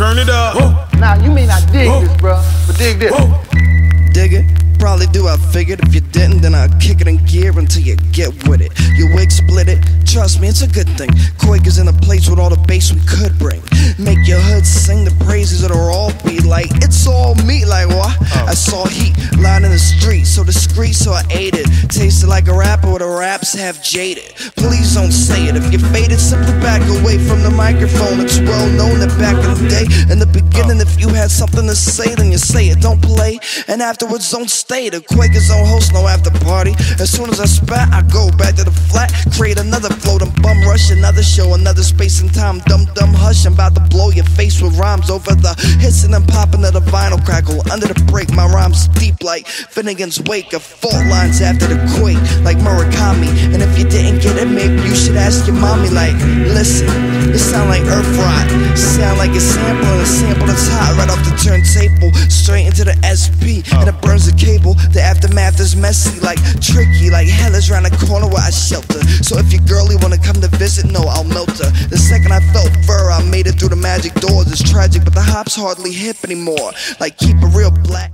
Turn it up. Now, you may not dig this, bro, but dig this. Dig it? Probably do, I figured. If you didn't, then I'll kick it in gear until you get with it. Your wig split it, trust me, it's a good thing. Quake is in a place with all the bass we could bring. Make your hood sing the praises, it'll all be like, it's all me, like what? I saw heat lying in the street, so discreet, so I ate it. Tasted like a rapper with the raps half jaded. Please don't say it, if you're faded, simply back away from the microphone. It's well known that back in the day, in the beginning, if you had something to say, then you say it, don't play. And afterwards, don't stay. The Quakers don't host no after party. As soon as I spat, I go back to the flat, create another float and bum rush, another show, another space and time. Dumb hush, I'm about to blow your face with rhymes over the hits and then popping of the vinyl crackle. Under the break, my rhymes deep like Finnegan's Wake. Of fault lines after the quake, like Murakami. And if you didn't get it, maybe you should ask your mommy. Like, listen, it sound like earth rot. Sound like a sample, and a sample that's hot right off the turntable, straight into the SP, and it burns the cable. The aftermath is messy, like tricky, like hell is round the corner where I shelter. So if your girlie wanna come to visit, no, I'll melt her. The second I felt fur, I made it through the magic doors. It's tragic, but the hop's hardly hip anymore. Like keep it real black.